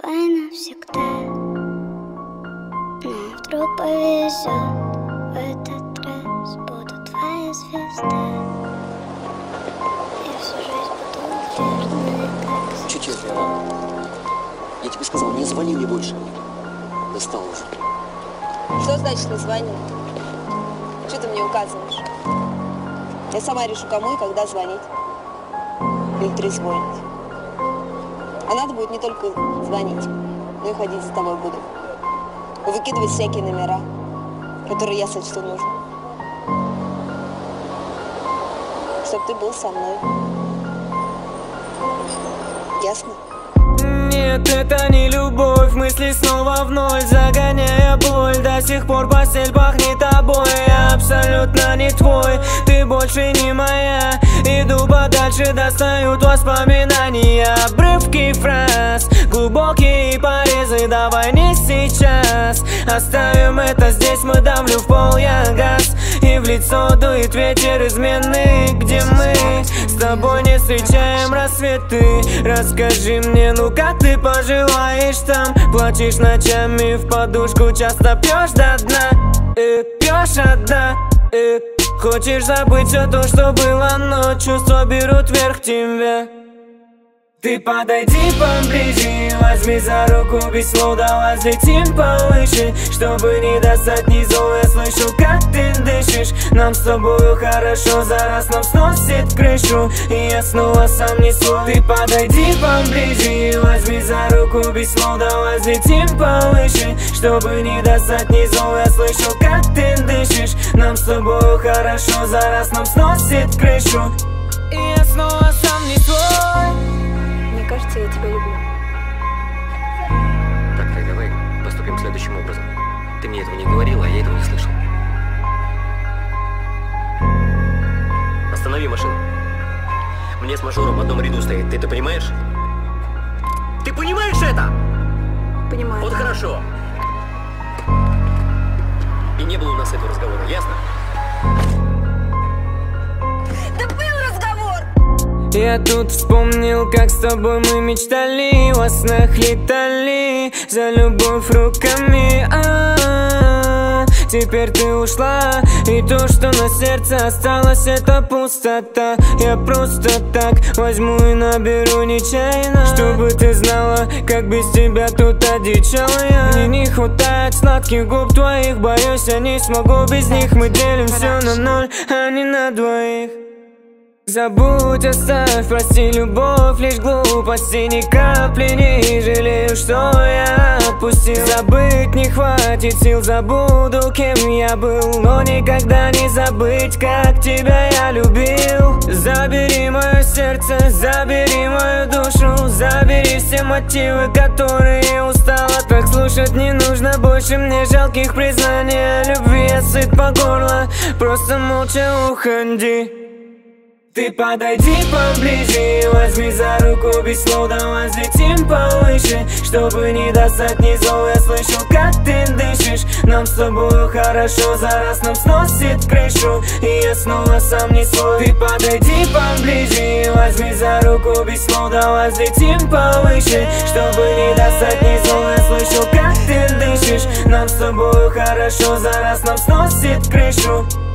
твои навсегда. Но вдруг повезет, в этот раз буду твоя звезда. Я всю жизнь буду верной, как Че тебе? Я тебе сказал, не звони мне больше. Достал уже. Что значит не звони? Что ты мне указываешь? Я сама решу, кому и когда звонить. Или трезвонить. А надо будет не только звонить, но и ходить за тобой буду. И выкидывать всякие номера, которые я сочту нужным. Чтоб ты был со мной. Ясно? Нет, это не любовь, мысли снова в ноль, загоняя боль. До сих пор постель пахнет тобой, я абсолютно не твой, ты больше не моя. Иду подальше, достают воспоминания, обрывки фраз, глубокие порезы, давай не сейчас. Оставим это здесь, мы давлю в пол я газ, и в лицо дует ветер измены, где мы с тобой не встречаем рассветы. Расскажи мне, ну как ты поживаешь там? Плачешь ночами в подушку, часто пьешь до дна, пьешь одна, хочешь забыть все то, что было, но чувства берут вверх тебя. Ты подойди поближе, возьми за руку, без слов давай взлетим повыше. Чтобы не достать ни зол, я слышу, как ты дышишь. Нам с тобою хорошо, за раз нам сносит крышу, и я снова сам не свой. Ты подойди поближе, возьми за руку, без слов давай взлетим повыше. Чтобы не достать ни зол, я слышу, как ты дышишь. Нам с тобою хорошо, за раз нам сносит крышу, и я снова сам не свой. Мне кажется, я тебя люблю. Так, давай поступим следующим образом. Ты мне этого не говорила, а я этого не слышал. Останови машину. Мне с мажором в одном ряду стоит, ты это понимаешь? Ты понимаешь это? Понимаю. Вот хорошо. И не было у нас этого разговора, ясно? Да был разговор! Я тут вспомнил, как с тобой мы мечтали, во снах летали за любовь руками. Теперь ты ушла, и то, что на сердце осталось, это пустота. Я просто так возьму и наберу нечаянно, чтобы ты знала, как без тебя тут одичал я. Мне не хватает сладких губ твоих, боюсь, я не смогу без них. Мы делим все на ноль, а не на двоих. Забудь, оставь, прости, любовь лишь глупости, ни капли не жалею, что я отпустил. Забыть не хватит сил, забуду, кем я был, но никогда не забыть, как тебя я любил. Забери мое сердце, забери мою душу, забери все мотивы, которые устала. Так слушать не нужно больше мне жалких признаний о любви, я сыт по горло, просто молча уходи. Ты подойди поближе, возьми за руку, без слов давай взлетим повыше. Чтобы не достать ни зол, я слышу, как ты дышишь. Нам с тобою хорошо, за раз нам сносит крышу, и я снова сам не свой. Ты подойди поближе, возьми за руку, без слов давай взлетим повыше. Чтобы не достать ни зол, я слышу, как ты дышишь. Нам с тобою хорошо, за раз нам сносит крышу.